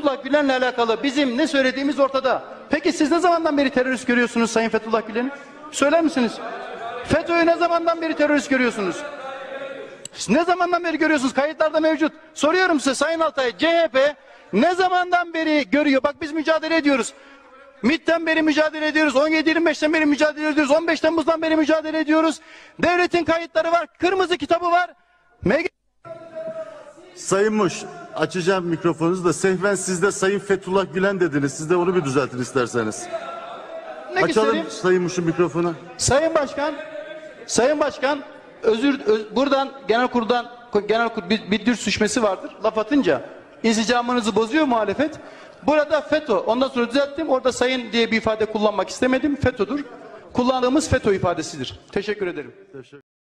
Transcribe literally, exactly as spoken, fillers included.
Fethullah Gülen'le alakalı bizim ne söylediğimiz ortada. Peki siz ne zamandan beri terörist görüyorsunuz Sayın Fethullah Gülen'i? Söyler misiniz? FETÖ'yü ne zamandan beri terörist görüyorsunuz? Ne zamandan beri görüyorsunuz? Kayıtlarda mevcut. Soruyorum size Sayın Altay, C H P ne zamandan beri görüyor? Bak biz mücadele ediyoruz. MİT'ten beri mücadele ediyoruz. on yedi yirmi beşten beri mücadele ediyoruz. on beş Temmuz'dan beri mücadele ediyoruz. Devletin kayıtları var. Kırmızı kitabı var. M G Sayın Muş, açacağım mikrofonunuzu da sehven siz de Sayın Fethullah Gülen dediniz. Siz de onu bir düzeltin isterseniz. Ne Açalım göstereyim? Sayın Muş'un mikrofonu. Sayın Başkan, Sayın Başkan, özür öz, buradan genel kuruldan genel kur bir, bir dür düşmesi vardır. Laf atınca insicamınızı bozuyor muhalefet. Burada FETÖ. Ondan sonra düzelttim. Orada sayın diye bir ifade kullanmak istemedim. FETÖ'dür. Kullandığımız FETÖ ifadesidir. Teşekkür ederim. Teşekkür